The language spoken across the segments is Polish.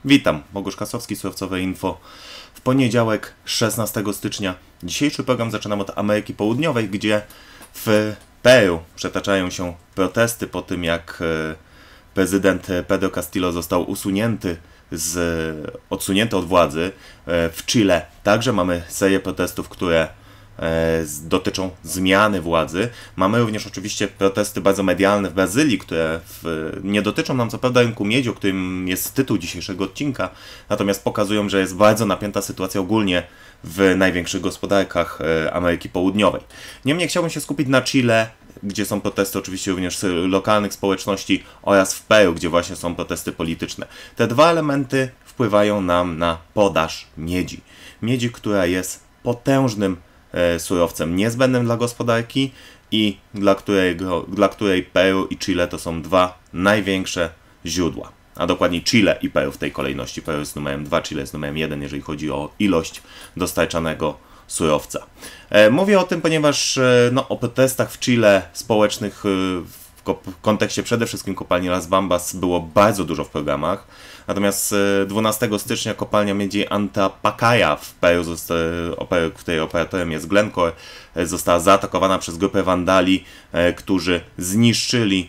Witam, Bogusz Kasowski, Surowcowe Info. W poniedziałek, 16 stycznia. Dzisiejszy program zaczynam od Ameryki Południowej, gdzie w Peru przetaczają się protesty po tym, jak prezydent Pedro Castillo został odsunięty od władzy. W Chile także mamy serię protestów, które dotyczą zmiany władzy. Mamy również oczywiście protesty bardzo medialne w Brazylii, które nie dotyczą nam co prawda rynku miedzi, o którym jest tytuł dzisiejszego odcinka, natomiast pokazują, że jest bardzo napięta sytuacja ogólnie w największych gospodarkach Ameryki Południowej. Niemniej chciałbym się skupić na Chile, gdzie są protesty oczywiście również lokalnych społeczności, oraz w Peru, gdzie właśnie są protesty polityczne. Te dwa elementy wpływają nam na podaż miedzi. Miedzi, która jest potężnym surowcem niezbędnym dla gospodarki i dla której Peru i Chile to są dwa największe źródła. A dokładniej Chile i Peru w tej kolejności. Peru jest numerem 2, Chile jest numerem 1, jeżeli chodzi o ilość dostarczanego surowca. Mówię o tym, ponieważ o protestach w Chile społecznych w kontekście przede wszystkim kopalni Las Bambas było bardzo dużo w programach. Natomiast 12 stycznia kopalnia miedzi Antapacaya w Peru, której operatorem jest Glencore, została zaatakowana przez grupę wandali, którzy zniszczyli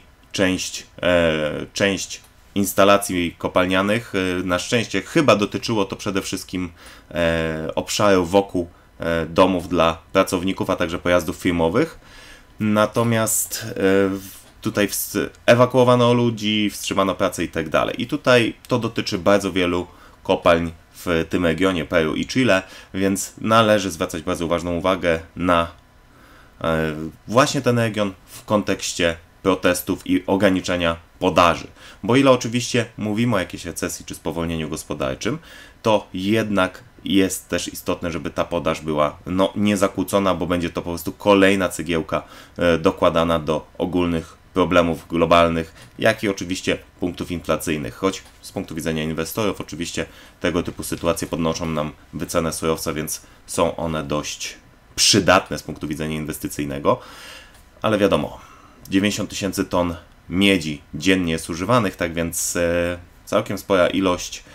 część instalacji kopalnianych. Na szczęście chyba dotyczyło to przede wszystkim obszaru wokół domów dla pracowników, a także pojazdów firmowych. Natomiast tutaj ewakuowano ludzi, wstrzymano pracę i tak dalej. I tutaj to dotyczy bardzo wielu kopalń w tym regionie Peru i Chile, więc należy zwracać bardzo ważną uwagę na właśnie ten region w kontekście protestów i ograniczenia podaży. Bo ile oczywiście mówimy o jakiejś recesji czy spowolnieniu gospodarczym, to jednak jest też istotne, żeby ta podaż była niezakłócona, bo będzie to po prostu kolejna cegiełka dokładana do ogólnych problemów globalnych, jak i oczywiście punktów inflacyjnych, choć z punktu widzenia inwestorów oczywiście tego typu sytuacje podnoszą nam wycenę surowca, więc są one dość przydatne z punktu widzenia inwestycyjnego, ale wiadomo, 90 tysięcy ton miedzi dziennie jest używanych, tak więc całkiem spora ilość.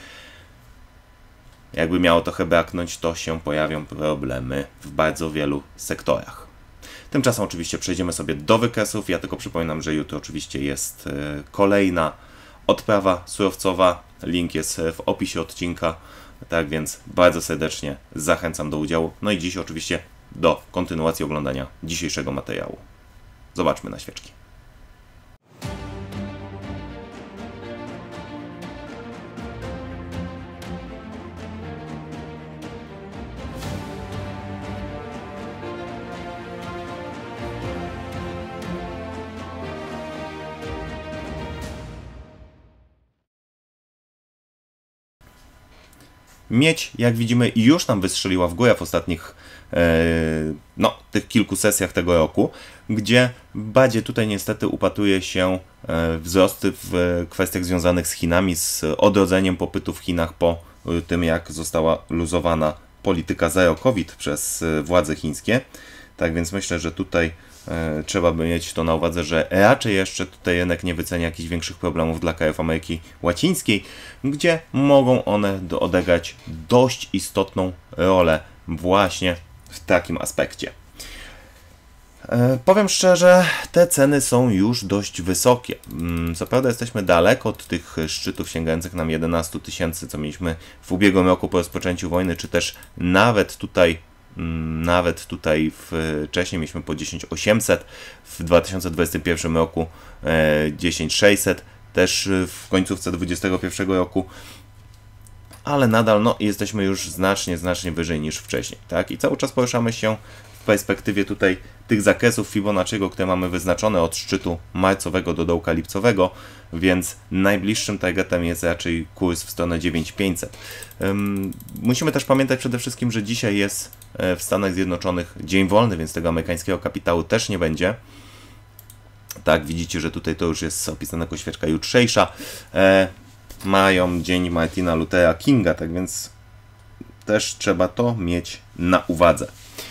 Jakby miało trochę braknąć, to się pojawią problemy w bardzo wielu sektorach. Tymczasem oczywiście przejdziemy sobie do wykresów. Ja tylko przypominam, że jutro oczywiście jest kolejna odprawa surowcowa. Link jest w opisie odcinka. Tak więc bardzo serdecznie zachęcam do udziału. No i dziś oczywiście do kontynuacji oglądania dzisiejszego materiału. Zobaczmy na świeczki. Miedź, jak widzimy, już nam wystrzeliła w górę w ostatnich tych kilku sesjach tego roku, gdzie bardziej tutaj niestety upatruje się wzrosty w kwestiach związanych z Chinami, z odrodzeniem popytu w Chinach po tym, jak została luzowana polityka zero COVID przez władze chińskie. Tak więc myślę, że tutaj trzeba by mieć to na uwadze, że raczej jeszcze tutaj rynek nie wycenia jakichś większych problemów dla krajów Ameryki Łacińskiej, gdzie mogą one odegrać dość istotną rolę właśnie w takim aspekcie. Powiem szczerze, te ceny są już dość wysokie. Co prawda jesteśmy daleko od tych szczytów sięgających nam 11 tysięcy, co mieliśmy w ubiegłym roku po rozpoczęciu wojny, czy też nawet tutaj wcześniej mieliśmy po 10800, w 2021 roku 10600, też w końcówce 2021 roku, ale nadal jesteśmy już znacznie wyżej niż wcześniej, tak? I cały czas poruszamy się w perspektywie tutaj tych zakresów Fibonacciego, które mamy wyznaczone od szczytu marcowego do dołka lipcowego, więc najbliższym targetem jest raczej kurs w stronę 9500. Musimy też pamiętać przede wszystkim, że dzisiaj jest w Stanach Zjednoczonych dzień wolny, więc tego amerykańskiego kapitału też nie będzie. Tak, widzicie, że tutaj to już jest opisane jako świeczka jutrzejsza. Mają dzień Martina Luthera Kinga, tak więc też trzeba to mieć na uwadze.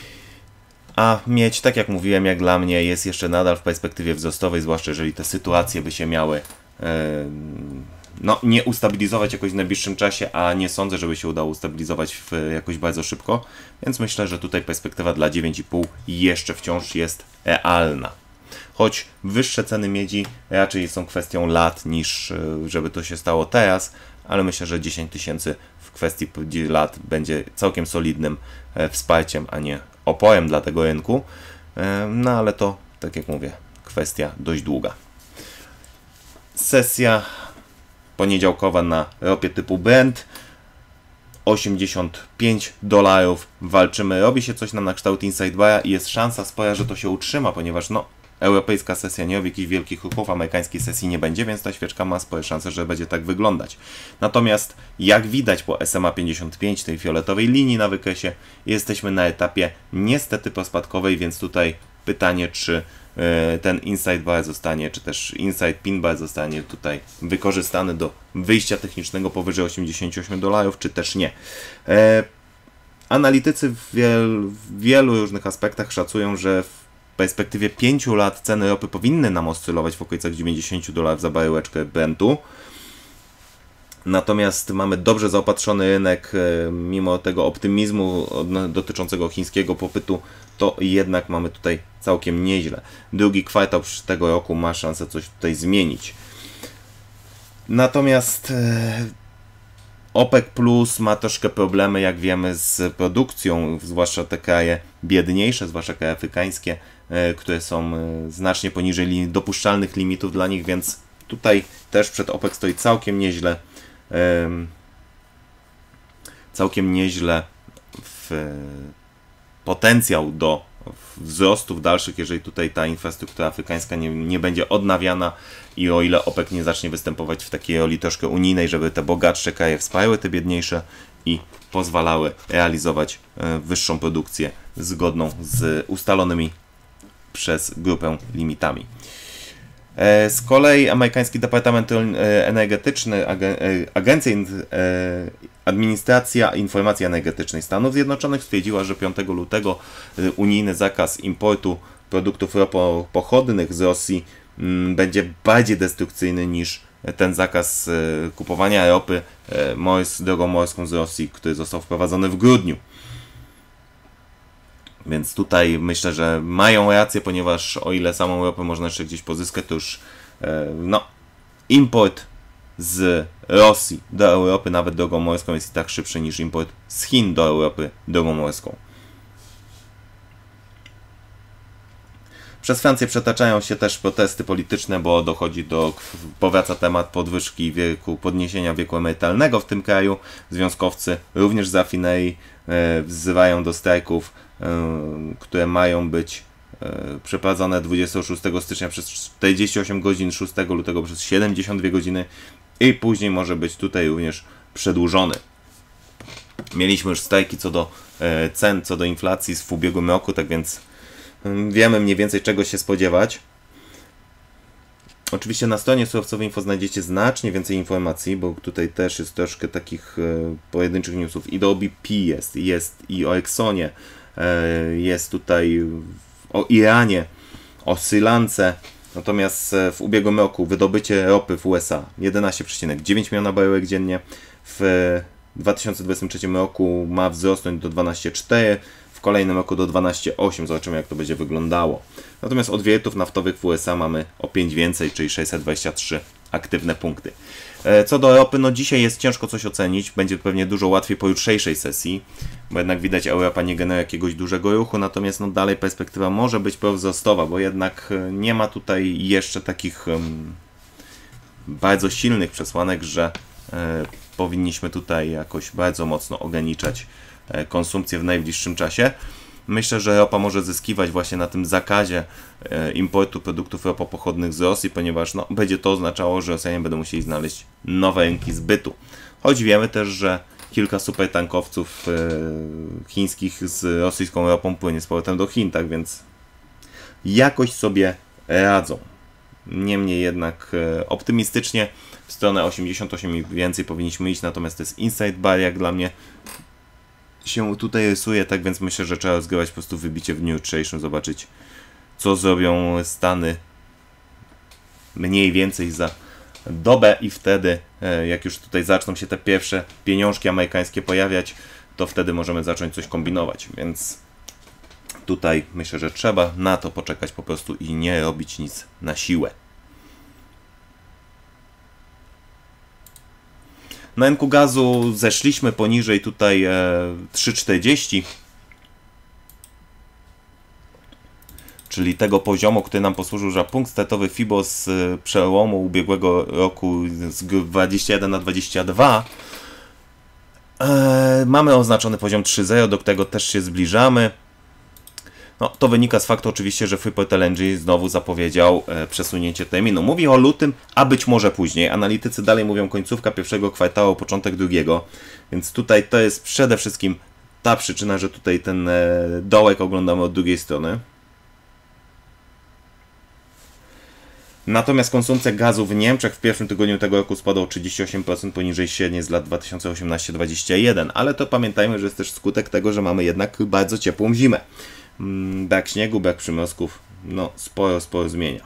A miedź, tak jak mówiłem, jak dla mnie jest jeszcze nadal w perspektywie wzrostowej, zwłaszcza jeżeli te sytuacje by się miały no, nie ustabilizować jakoś w najbliższym czasie, a nie sądzę, żeby się udało ustabilizować jakoś bardzo szybko, więc myślę, że tutaj perspektywa dla 9,5 jeszcze wciąż jest realna. Choć wyższe ceny miedzi raczej są kwestią lat niż żeby to się stało teraz, ale myślę, że 10 tysięcy w kwestii lat będzie całkiem solidnym wsparciem, a nie oporem dla tego rynku. No ale to, tak jak mówię, kwestia dość długa. Sesja poniedziałkowa na ropie typu Brent. $85. Walczymy. Robi się coś nam na kształt inside bara i jest szansa spora, że to się utrzyma, ponieważ no, europejska sesja nie robi jakichś wielkich ruchów, amerykańskiej sesji nie będzie, więc ta świeczka ma spore szanse, że będzie tak wyglądać. Natomiast jak widać po SMA 55, tej fioletowej linii na wykresie, jesteśmy na etapie niestety pospadkowej, więc tutaj pytanie, czy ten inside bar zostanie, czy też inside pin bar zostanie tutaj wykorzystany do wyjścia technicznego powyżej $88, czy też nie. Analitycy w wielu różnych aspektach szacują, że w perspektywie 5 lat ceny ropy powinny nam oscylować w okolicach $90 za baryłeczkę Brentu. Natomiast mamy dobrze zaopatrzony rynek, mimo tego optymizmu dotyczącego chińskiego popytu, to jednak mamy tutaj całkiem nieźle. Drugi kwartał tego roku ma szansę coś tutaj zmienić. Natomiast OPEC Plus ma troszkę problemy, jak wiemy, z produkcją, zwłaszcza te kraje biedniejsze, zwłaszcza kraje afrykańskie, które są znacznie poniżej dopuszczalnych limitów dla nich, więc tutaj też przed OPEC stoi całkiem nieźle potencjał do wzrostów dalszych, jeżeli tutaj ta infrastruktura afrykańska nie będzie odnawiana i o ile OPEC nie zacznie występować w takiej roli troszkę unijnej, żeby te bogatsze kraje wspierały te biedniejsze i pozwalały realizować wyższą produkcję zgodną z ustalonymi przez grupę limitami. Z kolei amerykański Departament Energetyczny, Administracja Informacji Energetycznej Stanów Zjednoczonych stwierdziła, że 5 lutego unijny zakaz importu produktów ropopochodnych z Rosji będzie bardziej destrukcyjny niż ten zakaz kupowania ropy drogą morską z Rosji, który został wprowadzony w grudniu. Więc tutaj myślę, że mają rację, ponieważ o ile samą ropę można jeszcze gdzieś pozyskać, to już import z Rosji do Europy, nawet drogą morską, jest i tak szybszy niż import z Chin do Europy drogą morską. Przez Francję przetaczają się też protesty polityczne, bo powraca temat podwyżki wieku, podniesienia wieku emerytalnego w tym kraju. Związkowcy również z rafinerii wzywają do strajków, które mają być przeprowadzone 26 stycznia przez 48 godzin, 6 lutego przez 72 godziny i później może być tutaj również przedłużony. Mieliśmy już strajki co do cen, co do inflacji w ubiegłym roku, tak więc wiemy mniej więcej czego się spodziewać. Oczywiście na stronie Surowcowej Info znajdziecie znacznie więcej informacji, bo tutaj też jest troszkę takich pojedynczych newsów i do BP jest i o Exxonie, jest tutaj o Iranie, o Sri Lance. Natomiast w ubiegłym roku wydobycie ropy w USA 11,9 miliona baryłek dziennie, w 2023 roku ma wzrosnąć do 12,4, w kolejnym roku do 12,8. Zobaczymy jak to będzie wyglądało. Natomiast od wiertów naftowych w USA mamy o 5 więcej, czyli 623 aktywne punkty. Co do ropy, no dzisiaj jest ciężko coś ocenić, będzie pewnie dużo łatwiej po jutrzejszej sesji, bo jednak widać Europa nie generuje jakiegoś dużego ruchu, natomiast no dalej perspektywa może być prowzrostowa, bo jednak nie ma tutaj jeszcze takich bardzo silnych przesłanek, że powinniśmy tutaj jakoś bardzo mocno ograniczać konsumpcję w najbliższym czasie. Myślę, że ropa może zyskiwać właśnie na tym zakazie importu produktów ropopochodnych z Rosji, ponieważ no, będzie to oznaczało, że Rosjanie będą musieli znaleźć nowe rynki zbytu. Choć wiemy też, że kilka supertankowców chińskich z rosyjską ropą płynie z powrotem do Chin, tak więc jakoś sobie radzą. Niemniej jednak optymistycznie w stronę 88 i więcej powinniśmy iść, natomiast to jest inside bar jak dla mnie się tutaj rysuje, tak więc myślę, że trzeba rozgrywać po prostu wybicie w dniu jutrzejszym, zobaczyć co zrobią Stany mniej więcej za dobę i wtedy, jak już tutaj zaczną się te pierwsze pieniążki amerykańskie pojawiać, to wtedy możemy zacząć coś kombinować, więc tutaj myślę, że trzeba na to poczekać po prostu i nie robić nic na siłę. Na rynku gazu zeszliśmy poniżej tutaj 3,40, czyli tego poziomu, który nam posłużył za punkt startowy FIBO z przełomu ubiegłego roku z 21 na 22. Mamy oznaczony poziom 3.0, do którego też się zbliżamy. No, to wynika z faktu oczywiście, że Freeport LNG znowu zapowiedział przesunięcie terminu. Mówi o lutym, a być może później. Analitycy dalej mówią końcówka pierwszego kwartału, początek drugiego. Więc tutaj to jest przede wszystkim ta przyczyna, że tutaj ten dołek oglądamy od drugiej strony. Natomiast konsumpcja gazu w Niemczech w pierwszym tygodniu tego roku spadła o 38% poniżej średniej z lat 2018-2021. Ale to pamiętajmy, że jest też skutek tego, że mamy jednak bardzo ciepłą zimę. Brak śniegu, brak przymrozków, no sporo zmienia.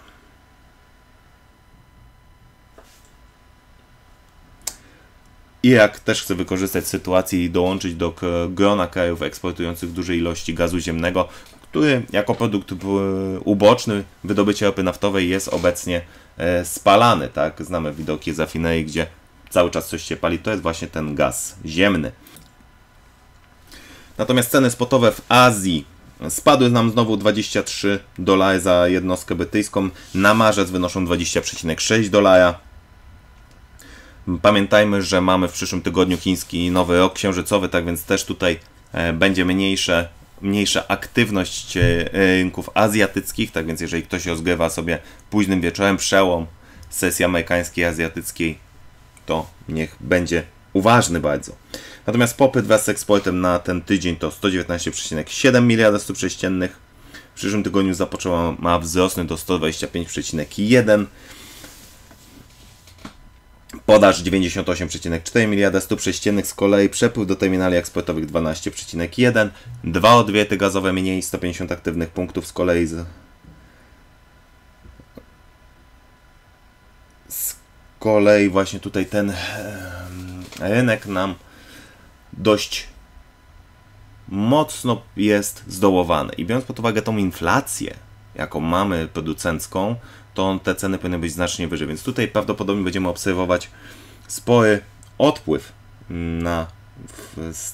Irak też chce wykorzystać sytuację i dołączyć do grona krajów eksportujących duże ilości gazu ziemnego, który jako produkt uboczny wydobycia ropy naftowej jest obecnie spalany. Tak? Znamy widoki z rafinerii, gdzie cały czas coś się pali, to jest właśnie ten gaz ziemny. Natomiast ceny spotowe w Azji spadły nam znowu $23 za jednostkę brytyjską, na marzec wynoszą $20,6. Pamiętajmy, że mamy w przyszłym tygodniu chiński nowy rok księżycowy, tak więc też tutaj będzie mniejsza aktywność rynków azjatyckich, tak więc jeżeli ktoś rozgrywa sobie późnym wieczorem przełom sesji amerykańskiej, azjatyckiej, to niech będzie uważny bardzo. Natomiast popyt wraz z eksportem na ten tydzień to 119,7 miliarda stóp sześciennych. W przyszłym tygodniu ma wzrosnąć do 125,1. Podaż 98,4 miliarda stóp sześciennych, z kolei przepływ do terminali eksportowych 12,1. Dwa odwiety gazowe mniej, 150 aktywnych punktów, z kolei właśnie tutaj ten rynek nam dość mocno jest zdołowany. I biorąc pod uwagę tą inflację, jaką mamy producencką, to te ceny powinny być znacznie wyżej. Więc tutaj prawdopodobnie będziemy obserwować spory odpływ z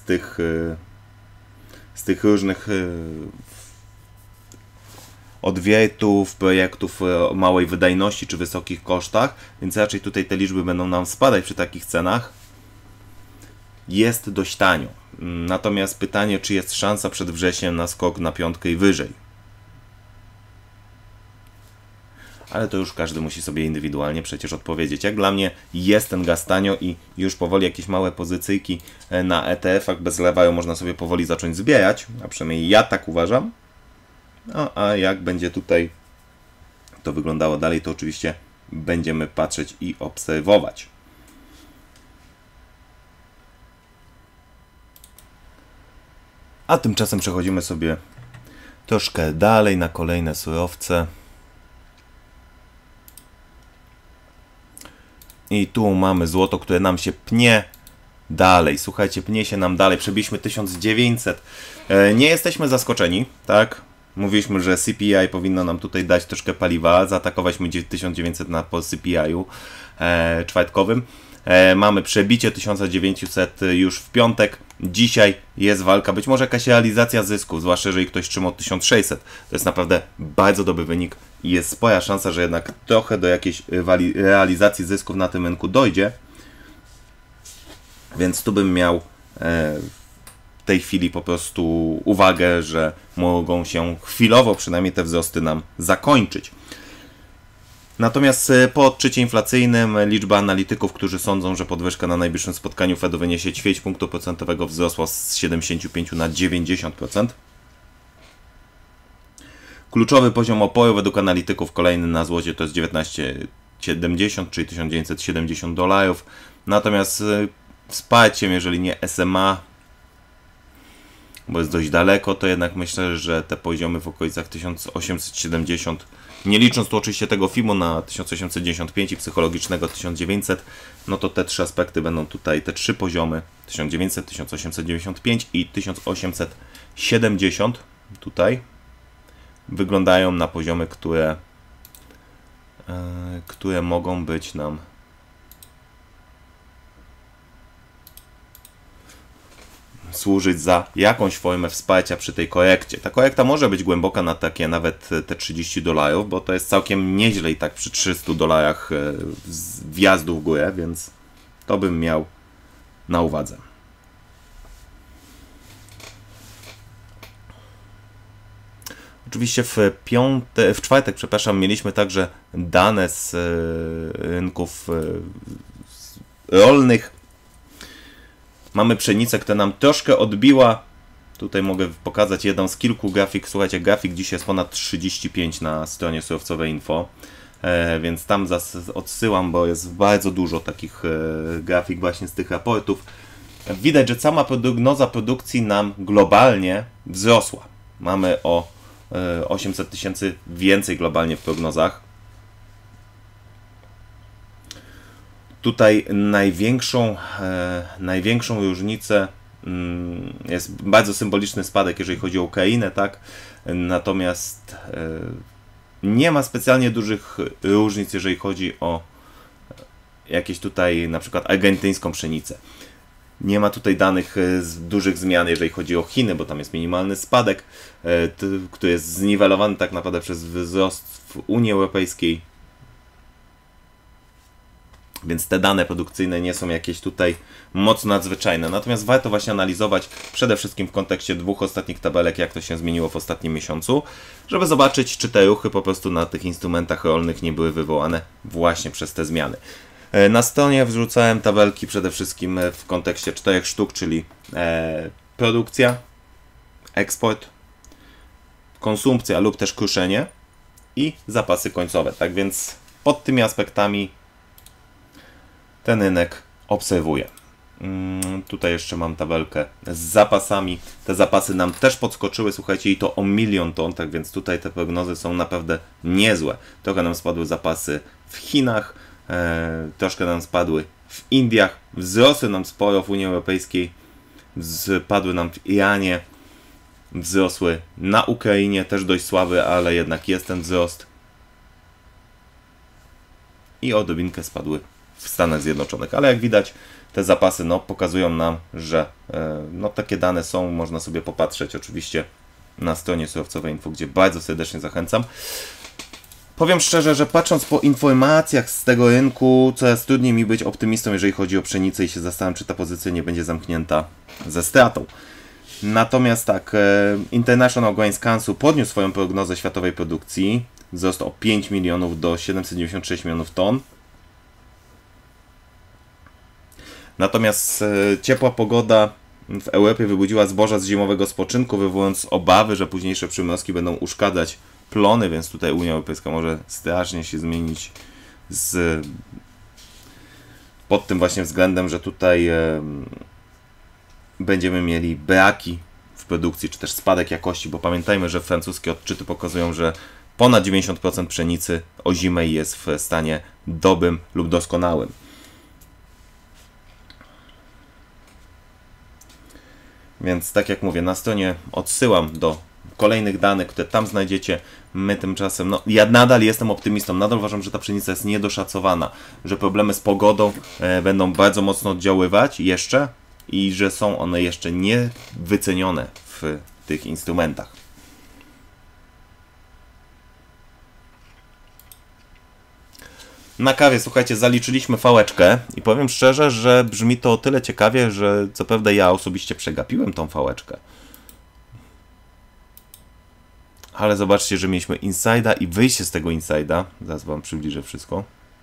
tych różnych odwiertów, projektów o małej wydajności czy wysokich kosztach, więc raczej tutaj te liczby będą nam spadać przy takich cenach. Jest dość tanio. Natomiast pytanie, czy jest szansa przed wrześniem na skok na piątkę i wyżej. Ale to już każdy musi sobie indywidualnie przecież odpowiedzieć. Jak dla mnie jest ten gaz tanio i już powoli jakieś małe pozycyjki na ETF-ach bez lewaju można sobie powoli zacząć zbierać, a przynajmniej ja tak uważam. No, a jak będzie tutaj to wyglądało dalej, to oczywiście będziemy patrzeć i obserwować. A tymczasem przechodzimy sobie troszkę dalej na kolejne surowce. I tu mamy złoto, które nam się pnie dalej. Słuchajcie, pnie się nam dalej. Przebiliśmy 1900. Nie jesteśmy zaskoczeni, tak? Mówiliśmy, że CPI powinno nam tutaj dać troszkę paliwa. Zaatakowaliśmy 1900 po CPI-u czwartkowym. Mamy przebicie 1900 już w piątek. Dzisiaj jest walka, być może jakaś realizacja zysków, zwłaszcza jeżeli ktoś trzymał 1600. To jest naprawdę bardzo dobry wynik i jest spora szansa, że jednak trochę do jakiejś realizacji zysków na tym rynku dojdzie. Więc tu bym miał w tej chwili po prostu uwagę, że mogą się chwilowo przynajmniej te wzrosty nam zakończyć. Natomiast po odczycie inflacyjnym liczba analityków, którzy sądzą, że podwyżka na najbliższym spotkaniu Fedu wyniesie ćwierć punktu procentowego, wzrosła z 75 na 90%. Kluczowy poziom oporu według analityków kolejny na złocie to jest 1970, czyli $1970. Natomiast wsparciem, jeżeli nie SMA, bo jest dość daleko, to jednak myślę, że te poziomy w okolicach 1870, nie licząc tu oczywiście tego filmu na 1895 i psychologicznego 1900, no to te trzy aspekty będą tutaj, te trzy poziomy 1900, 1895 i 1870 tutaj wyglądają na poziomy, które mogą być nam służyć za jakąś formę wsparcia przy tej korekcie. Ta korekta może być głęboka na takie nawet te $30, bo to jest całkiem nieźle i tak przy $300 wjazdu w górę, więc to bym miał na uwadze. Oczywiście w czwartek, przepraszam, mieliśmy także dane z rynków rolnych. Mamy pszenicę, która nam troszkę odbiła. Tutaj mogę pokazać jedną z kilku grafik. Słuchajcie, grafik dzisiaj jest ponad 35 na stronie surowcowej info. Więc tam odsyłam, bo jest bardzo dużo takich grafik właśnie z tych raportów. Widać, że sama prognoza produkcji nam globalnie wzrosła. Mamy o 800 000 więcej globalnie w prognozach. Tutaj największą różnicę jest bardzo symboliczny spadek, jeżeli chodzi o Ukrainę, tak? Natomiast nie ma specjalnie dużych różnic, jeżeli chodzi o jakieś tutaj na przykład argentyńską pszenicę. Nie ma tutaj danych dużych zmian, jeżeli chodzi o Chiny, bo tam jest minimalny spadek, który jest zniwelowany tak naprawdę przez wzrost w Unii Europejskiej. Więc te dane produkcyjne nie są jakieś tutaj mocno nadzwyczajne. Natomiast warto właśnie analizować przede wszystkim w kontekście dwóch ostatnich tabelek, jak to się zmieniło w ostatnim miesiącu, żeby zobaczyć, czy te ruchy po prostu na tych instrumentach rolnych nie były wywołane właśnie przez te zmiany. Na stronie wrzucałem tabelki przede wszystkim w kontekście 4 sztuk, czyli produkcja, eksport, konsumpcja lub też kruszenie i zapasy końcowe. Tak więc pod tymi aspektami ten rynek obserwuję. Tutaj jeszcze mam tabelkę z zapasami. Te zapasy nam też podskoczyły, słuchajcie, i to o 1 000 000 ton, tak więc tutaj te prognozy są naprawdę niezłe. Trochę nam spadły zapasy w Chinach, troszkę nam spadły w Indiach, wzrosły nam sporo w Unii Europejskiej, spadły nam w Iranie, wzrosły na Ukrainie, też dość słaby, ale jednak jest ten wzrost. I odrobinkę spadły w Stanach Zjednoczonych, ale jak widać te zapasy pokazują nam, że takie dane są, można sobie popatrzeć oczywiście na stronie surowcowej info, gdzie bardzo serdecznie zachęcam. Powiem szczerze, że patrząc po informacjach z tego rynku, coraz trudniej mi być optymistą, jeżeli chodzi o pszenicę i się zastanawiam, czy ta pozycja nie będzie zamknięta ze stratą. Natomiast tak, International Grains Council podniósł swoją prognozę światowej produkcji, wzrost o 5 milionów do 796 milionów ton. Natomiast ciepła pogoda w Europie wybudziła zboża z zimowego spoczynku, wywołując obawy, że późniejsze przymrozki będą uszkadzać plony, więc tutaj Unia Europejska może strasznie się zmienić pod tym właśnie względem, że tutaj będziemy mieli braki w produkcji, czy też spadek jakości, bo pamiętajmy, że francuskie odczyty pokazują, że ponad 90% pszenicy ozimej jest w stanie dobrym lub doskonałym. Więc tak jak mówię, na stronie odsyłam do kolejnych danych, które tam znajdziecie. My tymczasem, ja nadal jestem optymistą, nadal uważam, że ta pszenica jest niedoszacowana, że problemy z pogodą będą bardzo mocno oddziaływać jeszcze i że są one jeszcze niewycenione w tych instrumentach. Na kawie, słuchajcie, zaliczyliśmy fałeczkę i powiem szczerze, że brzmi to o tyle ciekawie, że co prawda ja osobiście przegapiłem tą fałeczkę. Ale zobaczcie, że mieliśmy inside'a i wyjście z tego inside'a. Zaraz wam przybliżę wszystko.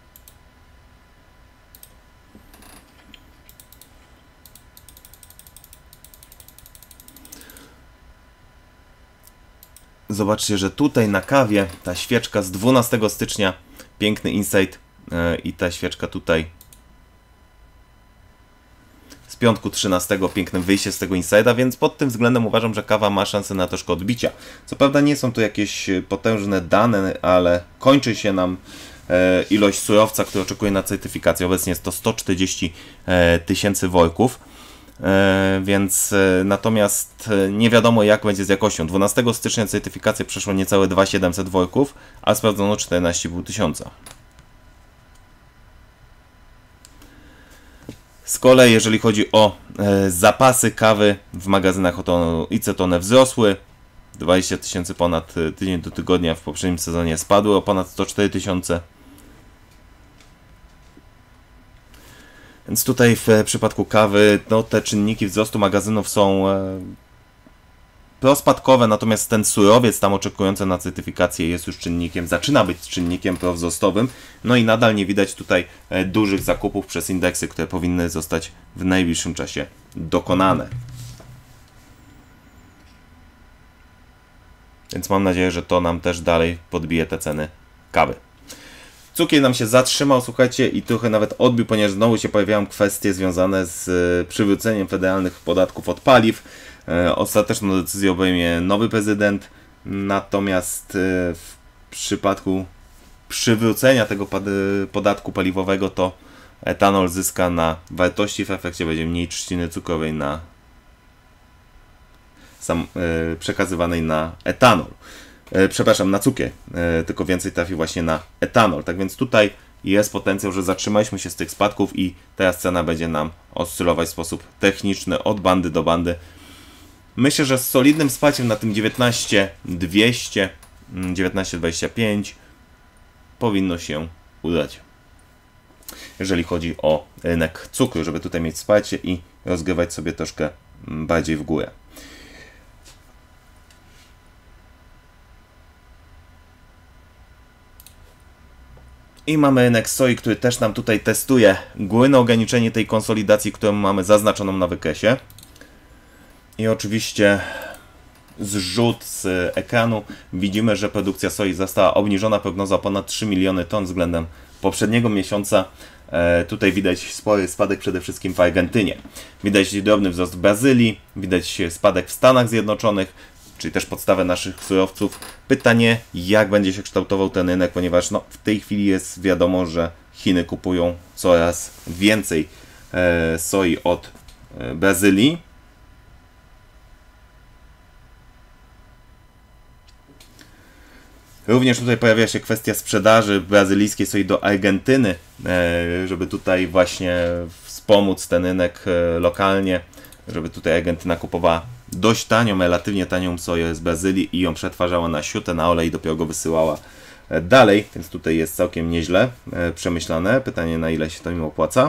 Zobaczcie, że tutaj na kawie ta świeczka z 12 stycznia, piękny insight i ta świeczka tutaj z piątku 13 pięknym wyjście z tego inside'a, więc pod tym względem uważam, że kawa ma szansę na troszkę odbicia. Co prawda nie są to jakieś potężne dane, ale kończy się nam ilość surowca, który oczekuje na certyfikację. Obecnie jest to 140 tysięcy worków. Więc natomiast nie wiadomo, jak będzie z jakością. 12 stycznia certyfikację przeszło niecałe 2700 worków, a sprawdzono 14,5 tysiąca. Z kolei jeżeli chodzi o zapasy kawy w magazynach IC, to one wzrosły 20 tysięcy ponad tydzień do tygodnia, w poprzednim sezonie spadły o ponad 104 tysiące. Więc tutaj w przypadku kawy no, te czynniki wzrostu magazynów są prospadkowe, natomiast ten surowiec tam oczekujący na certyfikację jest już czynnikiem, zaczyna być czynnikiem prowzrostowym. No i nadal nie widać tutaj dużych zakupów przez indeksy, które powinny zostać w najbliższym czasie dokonane. Więc mam nadzieję, że to nam też dalej podbije te ceny kawy. Cukier nam się zatrzymał, słuchajcie, i trochę nawet odbił, ponieważ znowu się pojawiają kwestie związane z przywróceniem federalnych podatków od paliw. Ostateczną decyzję obejmie nowy prezydent, natomiast w przypadku przywrócenia tego podatku paliwowego to etanol zyska na wartości, w efekcie będzie mniej trzciny cukrowej przekazywanej na etanol. Przepraszam, na cukier, tylko więcej trafi właśnie na etanol. Tak więc tutaj jest potencjał, że zatrzymaliśmy się z tych spadków i teraz cena będzie nam oscylować w sposób techniczny od bandy do bandy. Myślę, że z solidnym wsparciem na tym 19,200, 19,25 powinno się udać. Jeżeli chodzi o rynek cukru, żeby tutaj mieć wsparcie i rozgrywać sobie troszkę bardziej w górę. I mamy rynek soi, który też nam tutaj testuje górne ograniczenie tej konsolidacji, którą mamy zaznaczoną na wykresie. I oczywiście zrzut z ekranu widzimy, że produkcja soi została obniżona, prognoza o ponad 3 miliony ton względem poprzedniego miesiąca. Tutaj widać spory spadek przede wszystkim w Argentynie. Widać drobny wzrost w Brazylii, widać spadek w Stanach Zjednoczonych, czyli też podstawę naszych surowców. Pytanie, jak będzie się kształtował ten rynek, ponieważ no, w tej chwili jest wiadomo, że Chiny kupują coraz więcej soi od Brazylii. Również tutaj pojawia się kwestia sprzedaży brazylijskiej soi do Argentyny, żeby tutaj właśnie wspomóc ten rynek lokalnie, żeby tutaj Argentyna kupowała dość tanią, relatywnie tanią soję z Brazylii i ją przetwarzała na siutę, na olej i dopiero go wysyłała dalej, więc tutaj jest całkiem nieźle przemyślane. Pytanie, na ile się to im opłaca.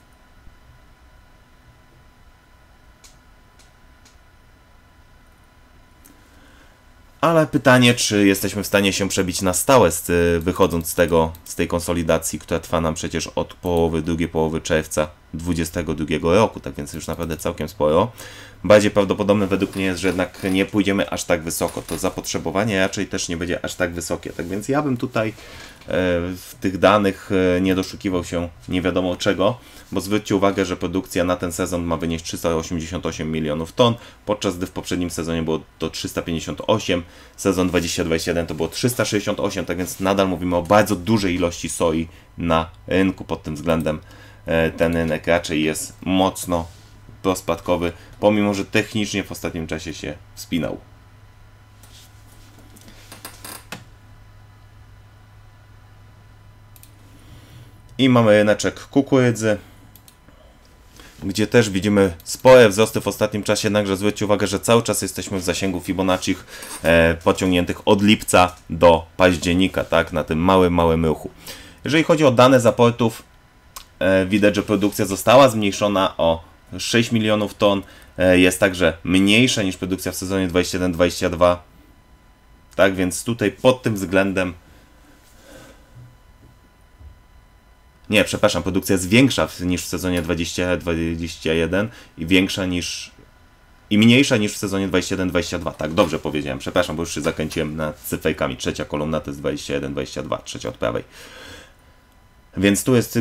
Ale pytanie, czy jesteśmy w stanie się przebić na stałe, wychodząc z tej konsolidacji, która trwa nam przecież od drugiej połowy czerwca 2022 roku, tak więc już naprawdę całkiem sporo. Bardziej prawdopodobne według mnie jest, że jednak nie pójdziemy aż tak wysoko. To zapotrzebowanie raczej też nie będzie aż tak wysokie. Tak więc ja bym tutaj w tych danych nie doszukiwał się nie wiadomo czego, bo zwróćcie uwagę, że produkcja na ten sezon ma wynieść 388 milionów ton, podczas gdy w poprzednim sezonie było to 358, sezon 2021 to było 368, tak więc nadal mówimy o bardzo dużej ilości soi na rynku. Pod tym względem ten rynek raczej jest mocno prospadkowy, pomimo że technicznie w ostatnim czasie się wspinał. I mamy ryneczek kukurydzy, gdzie też widzimy spore wzrosty w ostatnim czasie, jednakże zwróćcie uwagę, że cały czas jesteśmy w zasięgu Fibonacci pociągniętych od lipca do października, tak, na tym małym ruchu. Jeżeli chodzi o dane z aportów, widać, że produkcja została zmniejszona o 6 milionów ton, jest także mniejsza niż produkcja w sezonie 21-22, tak, więc tutaj pod tym względem nie, przepraszam, produkcja jest większa niż w sezonie 20-21 i mniejsza niż w sezonie 21-22. Tak, dobrze powiedziałem, przepraszam, bo już się zakręciłem nad cyferkami. Trzecia kolumna to jest 21-22, trzecia od prawej. Więc tu jest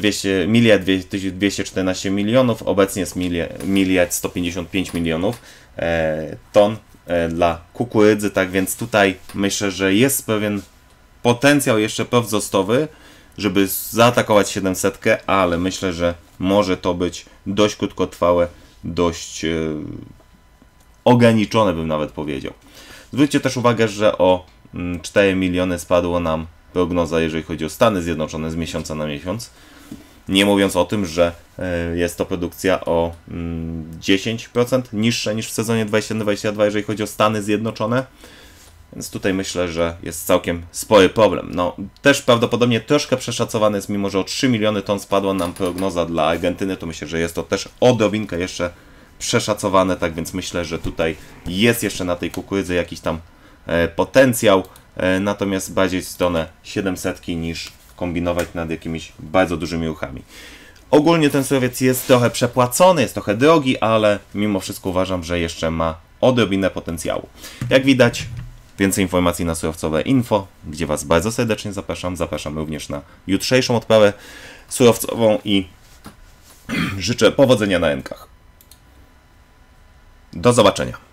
1 214 milionów, obecnie jest 1 155 milionów ton dla kukurydzy, tak więc tutaj myślę, że jest pewien potencjał jeszcze powzrostowy, żeby zaatakować 700, ale myślę, że może to być dość krótkotrwałe, dość ograniczone, bym nawet powiedział. Zwróćcie też uwagę, że o 4 miliony spadło nam prognoza, jeżeli chodzi o Stany Zjednoczone z miesiąca na miesiąc. Nie mówiąc o tym, że jest to produkcja o 10% niższa niż w sezonie 2021-2022, jeżeli chodzi o Stany Zjednoczone. Więc tutaj myślę, że jest całkiem spory problem. No, też prawdopodobnie troszkę przeszacowany jest, mimo że o 3 miliony ton spadła nam prognoza dla Argentyny, to myślę, że jest to też odrobinkę jeszcze przeszacowane, tak więc myślę, że tutaj jest jeszcze na tej kukurydzy jakiś tam potencjał, natomiast bardziej w stronę 700 niż kombinować nad jakimiś bardzo dużymi ruchami. Ogólnie ten surowiec jest trochę przepłacony, jest trochę drogi, ale mimo wszystko uważam, że jeszcze ma odrobinę potencjału. Jak widać, więcej informacji na surowcowe info, gdzie Was bardzo serdecznie zapraszam. Zapraszam również na jutrzejszą odprawę surowcową i życzę powodzenia na rynkach. Do zobaczenia.